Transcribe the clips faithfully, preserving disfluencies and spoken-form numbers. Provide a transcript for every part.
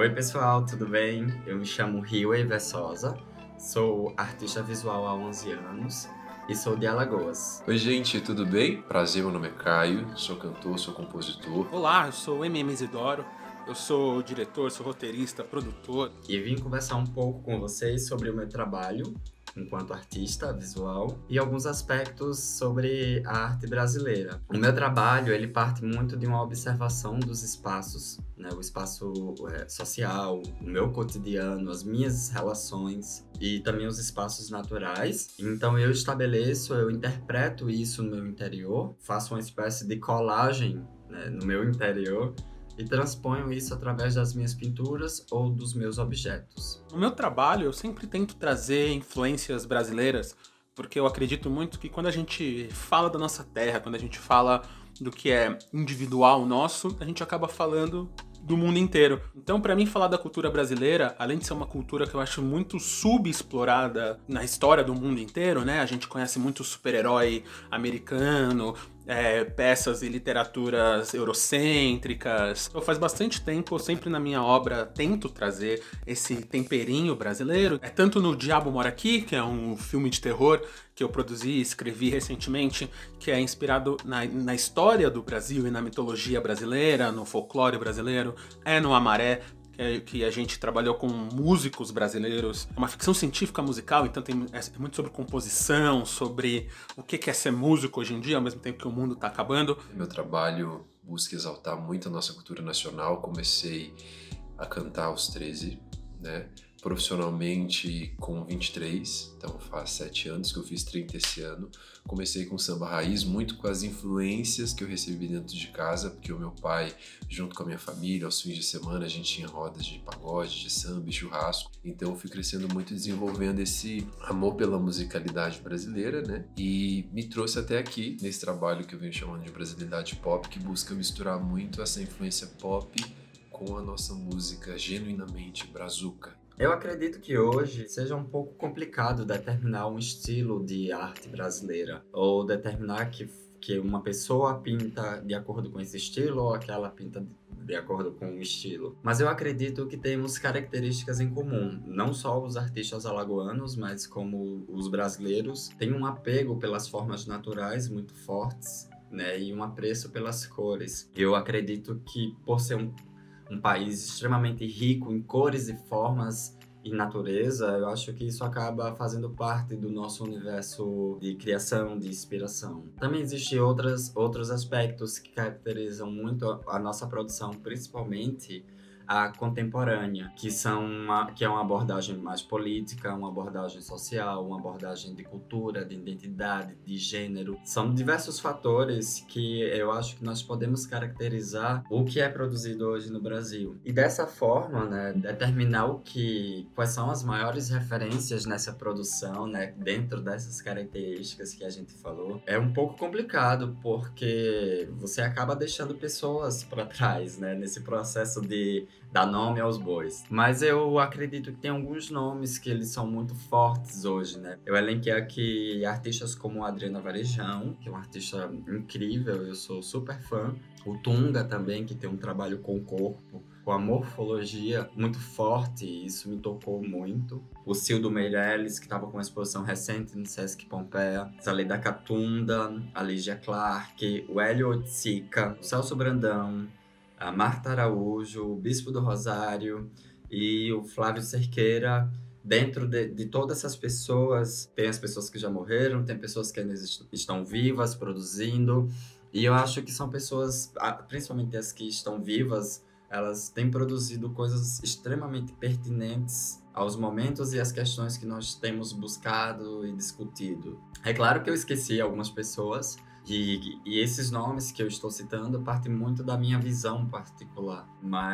Oi pessoal, tudo bem? Eu me chamo Riway Versosa, sou artista visual há onze anos e sou de Alagoas. Oi gente, tudo bem? Prazer, meu nome é Caio, sou cantor, sou compositor. Olá, eu sou o M M Isidoro, eu sou diretor, sou roteirista, produtor. E vim conversar um pouco com vocês sobre o meu trabalho enquanto artista visual e alguns aspectos sobre a arte brasileira. O meu trabalho, ele parte muito de uma observação dos espaços, né? O espaço é, social, o meu cotidiano, as minhas relações e também os espaços naturais. Então eu estabeleço, eu interpreto isso no meu interior, faço uma espécie de colagem, né, no meu interior, e transponho isso através das minhas pinturas ou dos meus objetos. No meu trabalho, eu sempre tento trazer influências brasileiras, porque eu acredito muito que quando a gente fala da nossa terra, quando a gente fala do que é individual nosso, a gente acaba falando do mundo inteiro. Então, para mim, falar da cultura brasileira, além de ser uma cultura que eu acho muito subexplorada na história do mundo inteiro, né? A gente conhece muito super-herói americano, é, peças e literaturas eurocêntricas. Então, faz bastante tempo, eu sempre na minha obra tento trazer esse temperinho brasileiro. É tanto no Diabo Mora Aqui, que é um filme de terror que eu produzi e escrevi recentemente, que é inspirado na, na história do Brasil e na mitologia brasileira, no folclore brasileiro. É no Amaré, que a gente trabalhou com músicos brasileiros. É uma ficção científica musical, então tem, é muito sobre composição, sobre o que é ser músico hoje em dia, ao mesmo tempo que o mundo está acabando. Meu trabalho busca exaltar muito a nossa cultura nacional. Comecei a cantar aos treze, né? Profissionalmente com vinte e três, então faz sete anos que eu fiz trinta esse ano. Comecei com samba raiz, muito com as influências que eu recebi dentro de casa, porque o meu pai, junto com a minha família, aos fins de semana a gente tinha rodas de pagode, de samba e churrasco. Então eu fui crescendo muito, desenvolvendo esse amor pela musicalidade brasileira, né? E me trouxe até aqui, nesse trabalho que eu venho chamando de brasilidade pop, que busca misturar muito essa influência pop com a nossa música genuinamente brazuca. Eu acredito que hoje seja um pouco complicado determinar um estilo de arte brasileira, ou determinar que, que uma pessoa pinta de acordo com esse estilo ou aquela pinta de, de acordo com o estilo. Mas eu acredito que temos características em comum, não só os artistas alagoanos, mas como os brasileiros têm um apego pelas formas naturais muito fortes, né, e um apreço pelas cores. Eu acredito que por ser um um país extremamente rico em cores e formas e natureza, eu acho que isso acaba fazendo parte do nosso universo de criação, de inspiração. Também existem outras, outros aspectos que caracterizam muito a, a nossa produção, principalmente a contemporânea, que, são uma, que é uma abordagem mais política, uma abordagem social, uma abordagem de cultura, de identidade, de gênero. São diversos fatores que eu acho que nós podemos caracterizar o que é produzido hoje no Brasil. E dessa forma, né, determinar o que, quais são as maiores referências nessa produção, né, dentro dessas características que a gente falou, é um pouco complicado, porque você acaba deixando pessoas para trás, né, nesse processo de dar nome aos bois. Mas eu acredito que tem alguns nomes que eles são muito fortes hoje, né? Eu elenquei aqui artistas como a Adriana Varejão, que é uma artista incrível, eu sou super fã. O Tunga também, que tem um trabalho com o corpo, com a morfologia muito forte, e isso me tocou muito. O Cildo Meirelles, que estava com uma exposição recente no Sesc Pompeia. Zaleda Catunda, a Lígia Clark, o Hélio Otsika, o Celso Brandão, a Marta Araújo, o Bispo do Rosário e o Flávio Cerqueira. Dentro de, de todas essas pessoas, tem as pessoas que já morreram, tem pessoas que ainda estão vivas, produzindo. E eu acho que são pessoas, principalmente as que estão vivas, elas têm produzido coisas extremamente pertinentes aos momentos e às questões que nós temos buscado e discutido. É claro que eu esqueci algumas pessoas, E, e esses nomes que eu estou citando partem muito da minha visão particular,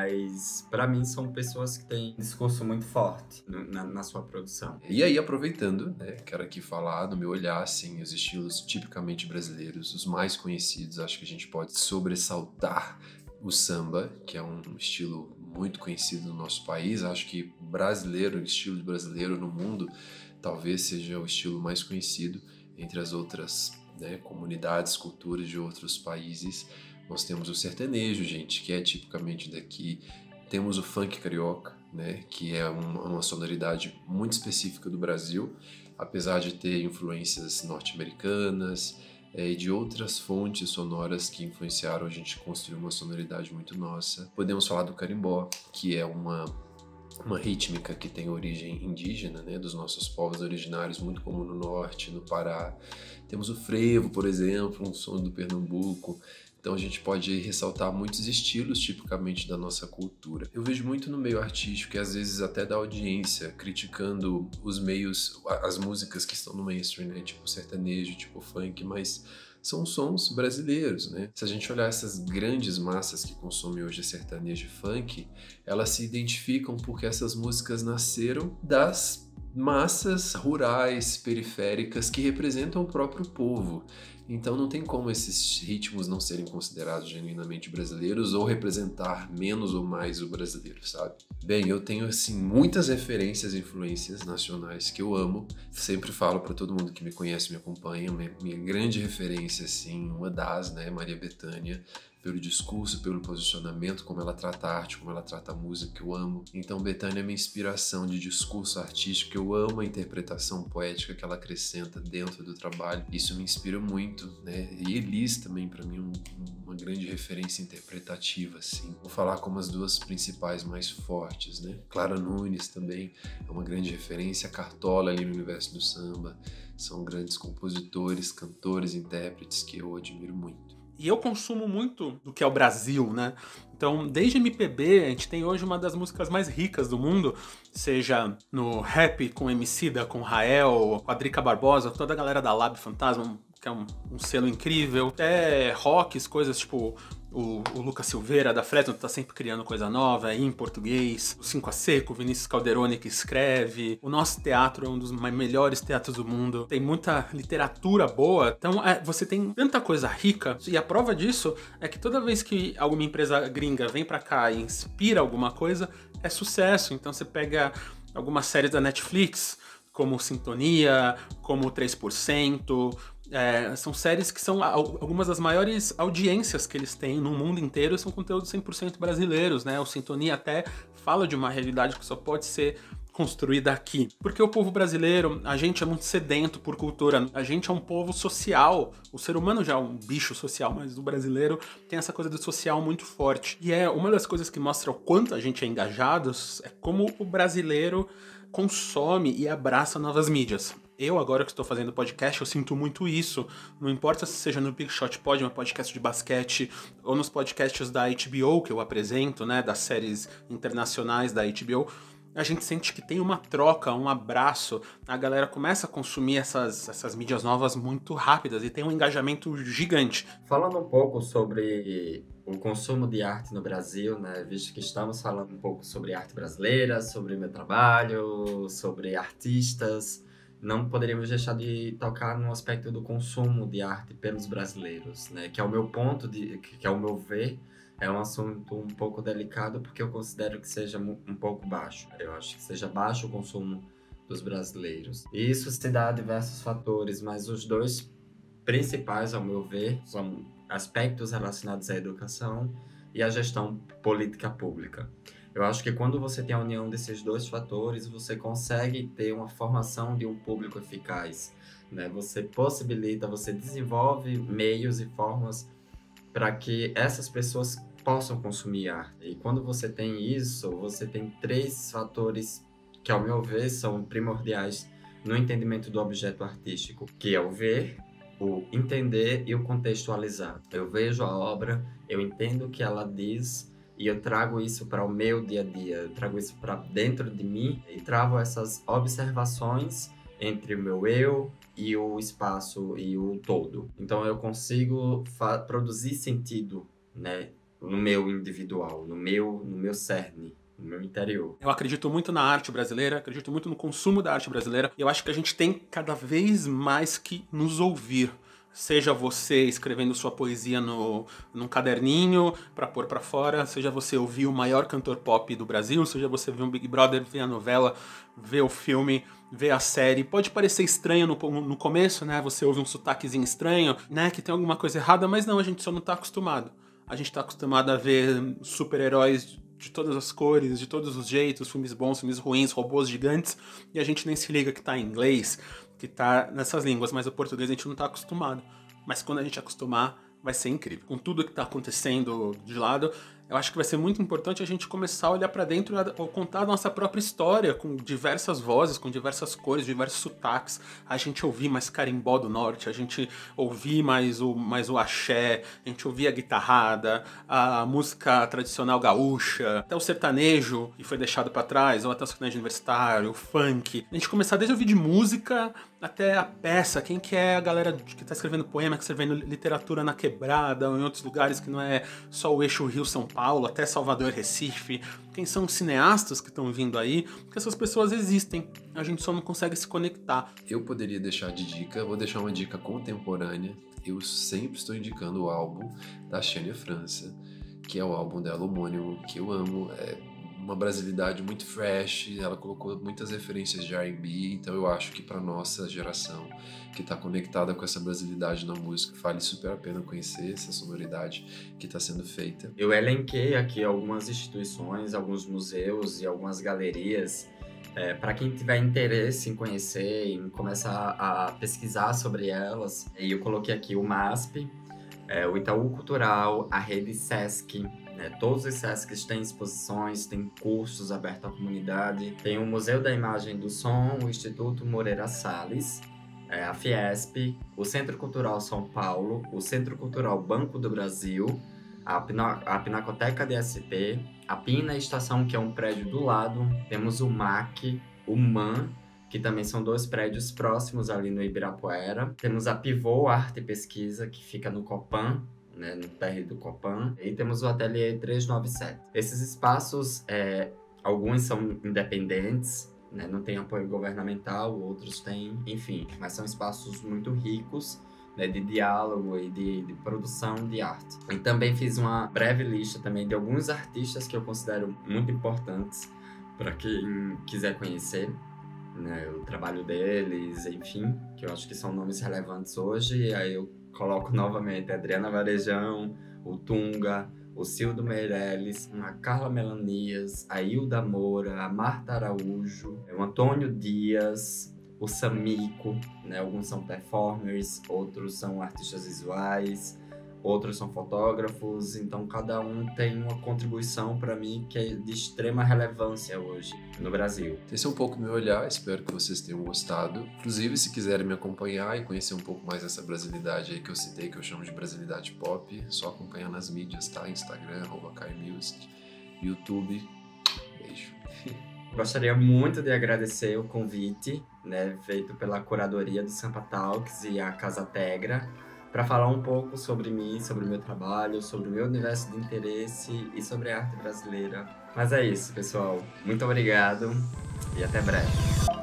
mas para mim são pessoas que têm um discurso muito forte na, na sua produção. E aí, aproveitando, né, quero aqui falar do meu olhar, assim, os estilos tipicamente brasileiros, os mais conhecidos. Acho que a gente pode sobressaltar o samba, que é um estilo muito conhecido no nosso país. Acho que brasileiro, o estilo brasileiro no mundo, talvez seja o estilo mais conhecido entre as outras, né, comunidades, culturas de outros países. Nós temos o sertanejo, gente, que é tipicamente daqui, Temos o funk carioca, né, que é uma, uma sonoridade muito específica do Brasil, apesar de ter influências norte-americanas é, e de outras fontes sonoras que influenciaram a gente construir uma sonoridade muito nossa. Podemos falar do carimbó, que é uma, uma rítmica que tem origem indígena, né, dos nossos povos originários, muito comum no norte, no Pará. Temos o frevo, por exemplo, um som do Pernambuco. Então a gente pode ressaltar muitos estilos tipicamente da nossa cultura. Eu vejo muito no meio artístico e às vezes até da audiência criticando os meios, as músicas que estão no mainstream, né? Tipo sertanejo, tipo funk, mas são sons brasileiros, né? Se a gente olhar essas grandes massas que consomem hoje sertanejo e funk, elas se identificam porque essas músicas nasceram das massas rurais, periféricas, que representam o próprio povo. Então não tem como esses ritmos não serem considerados genuinamente brasileiros ou representar menos ou mais o brasileiro, sabe? Bem, eu tenho assim muitas referências e influências nacionais que eu amo. Sempre falo para todo mundo que me conhece, me acompanha, minha, minha grande referência assim, uma das, né, Maria Bethânia, pelo discurso, pelo posicionamento, como ela trata a arte, como ela trata a música, que eu amo. Então Bethânia é minha inspiração de discurso artístico, eu amo a interpretação poética que ela acrescenta dentro do trabalho. Isso me inspira muito, né? E Elis também, para mim, um, uma grande referência interpretativa, assim. Vou falar como as duas principais mais fortes, né? Clara Nunes também é uma grande referência, Cartola ali no universo do samba. São grandes compositores, cantores, intérpretes que eu admiro muito. E eu consumo muito do que é o Brasil, né? Então, desde M P B, a gente tem hoje uma das músicas mais ricas do mundo, seja no rap com Emicida, com Rael, com a Drica Barbosa, toda a galera da Lab Fantasma, que é um, um selo incrível. Até rocks, coisas tipo o, o Lucas Silveira, da Fresno, tá sempre criando coisa nova, aí em português. O Cinco a Seco, o Vinícius Calderoni, que escreve. O nosso teatro é um dos melhores teatros do mundo. Tem muita literatura boa. Então, é, você tem tanta coisa rica. E a prova disso é que toda vez que alguma empresa gringa vem pra cá e inspira alguma coisa, é sucesso. Então, você pega algumas séries da Netflix, como Sintonia, como três por cento... É, são séries que são algumas das maiores audiências que eles têm no mundo inteiro, são conteúdos cem por cento brasileiros, né? O Sintonia até fala de uma realidade que só pode ser construída aqui. Porque o povo brasileiro, a gente é muito sedento por cultura, a gente é um povo social, o ser humano já é um bicho social, mas o brasileiro tem essa coisa do social muito forte. E é uma das coisas que mostra o quanto a gente é engajado, é como o brasileiro consome e abraça novas mídias. Eu, agora que estou fazendo podcast, eu sinto muito isso. Não importa se seja no Big Shot Pod, um podcast de basquete, ou nos podcasts da H B O que eu apresento, né, das séries internacionais da H B O, a gente sente que tem uma troca, um abraço. A galera começa a consumir essas, essas mídias novas muito rápidas e tem um engajamento gigante. Falando um pouco sobre o consumo de arte no Brasil, né, visto que estamos falando um pouco sobre arte brasileira, sobre o meu trabalho, sobre artistas, não poderíamos deixar de tocar no aspecto do consumo de arte pelos brasileiros, né? Que é o meu ponto, de, que é o meu ver, é um assunto um pouco delicado porque eu considero que seja um pouco baixo. Eu acho que seja baixo o consumo dos brasileiros. E isso se dá a diversos fatores, mas os dois principais, ao meu ver, são aspectos relacionados à educação e à gestão política pública. Eu acho que quando você tem a união desses dois fatores, você consegue ter uma formação de um público eficaz, né? Você possibilita, você desenvolve meios e formas para que essas pessoas possam consumir arte. E quando você tem isso, você tem três fatores que, ao meu ver, são primordiais no entendimento do objeto artístico, que é o ver, o entender e o contextualizar. Eu vejo a obra, eu entendo o que ela diz, e eu trago isso para o meu dia a dia, eu trago isso para dentro de mim e trago essas observações entre o meu eu e o espaço e o todo. Então eu consigo produzir sentido, né, no meu individual, no meu, no meu cerne, no meu interior. Eu acredito muito na arte brasileira, acredito muito no consumo da arte brasileira, e eu acho que a gente tem cada vez mais que nos ouvir. Seja você escrevendo sua poesia no, num caderninho para pôr para fora, seja você ouvir o maior cantor pop do Brasil, seja você ver um Big Brother, ver a novela, ver o filme, ver a série. Pode parecer estranho no, no começo, né? Você ouve um sotaquezinho estranho, né? Que tem alguma coisa errada, mas não, a gente só não tá acostumado. A gente tá acostumado a ver super-heróis de todas as cores, de todos os jeitos, filmes bons, filmes ruins, robôs gigantes, e a gente nem se liga que tá em inglês, que tá nessas línguas, mas o português a gente não tá acostumado. Mas quando a gente acostumar, vai ser incrível. Com tudo que tá acontecendo de lado, eu acho que vai ser muito importante a gente começar a olhar pra dentro ou contar a nossa própria história, com diversas vozes, com diversas cores, diversos sotaques. A gente ouvir mais carimbó do norte, a gente ouvir mais o, mais o axé, a gente ouvir a guitarrada, a música tradicional gaúcha, até o sertanejo, que foi deixado pra trás, ou até o sertanejo universitário, o funk. A gente começar desde ouvir de música até a peça, quem que é a galera que tá escrevendo poema, que tá escrevendo literatura na quebrada, ou em outros lugares que não é só o eixo Rio-São Paulo, até Salvador, Recife, quem são os cineastas que estão vindo aí, porque essas pessoas existem, a gente só não consegue se conectar. Eu poderia deixar de dica, vou deixar uma dica contemporânea, eu sempre estou indicando o álbum da Xenia França, que é o álbum dela homônimo, que eu amo, é uma brasilidade muito fresh, ela colocou muitas referências de R and B, então eu acho que para nossa geração que está conectada com essa brasilidade na música, vale super a pena conhecer essa sonoridade que está sendo feita. Eu elenquei aqui algumas instituições, alguns museus e algumas galerias é, para quem tiver interesse em conhecer, em começar a pesquisar sobre elas. E eu coloquei aqui o MASP, é, o Itaú Cultural, a Rede Sesc. É, todos os Sescs têm exposições, têm cursos abertos à comunidade. Tem o Museu da Imagem do Som, o Instituto Moreira Salles, é, a Fiesp, o Centro Cultural São Paulo, o Centro Cultural Banco do Brasil, a, Pina- a Pinacoteca D S P, a Pina Estação, que é um prédio do lado. Temos o M A C, o M A N, que também são dois prédios próximos ali no Ibirapuera. Temos a Pivô Arte e Pesquisa, que fica no Copan, né, no térreo do Copan, e temos o Ateliê trezentos e noventa e sete. Esses espaços, é, alguns são independentes, né, não tem apoio governamental, outros têm, enfim, mas são espaços muito ricos, né, de diálogo e de, de produção de arte. E também fiz uma breve lista também de alguns artistas que eu considero muito importantes para quem quiser conhecer, né, o trabalho deles, enfim, que eu acho que são nomes relevantes hoje, e aí eu coloco novamente a Adriana Varejão, o Tunga, o Cildo Meirelles, a Carla Melanias, a Hilda Moura, a Marta Araújo, o Antônio Dias, o Samico, né? Alguns são performers, outros são artistas visuais, outros são fotógrafos, então cada um tem uma contribuição para mim que é de extrema relevância hoje no Brasil. Esse é um pouco meu olhar, espero que vocês tenham gostado. Inclusive, se quiserem me acompanhar e conhecer um pouco mais dessa brasilidade aí que eu citei, que eu chamo de brasilidade pop, só acompanhar nas mídias, tá? Instagram, arroba Kai Music, YouTube. Beijo. Gostaria muito de agradecer o convite, né, feito pela curadoria do Sampa Talks e a Casa Tegra, para falar um pouco sobre mim, sobre o meu trabalho, sobre o meu universo de interesse e sobre a arte brasileira. Mas é isso, pessoal. Muito obrigado e até breve.